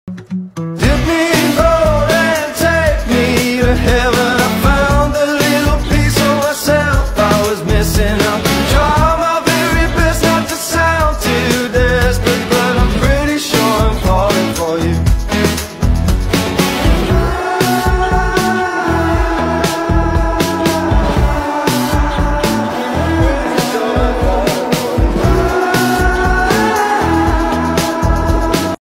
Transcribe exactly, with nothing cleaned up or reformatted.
Dip me in gold and take me to heaven. I found the little piece of myself I was missing out.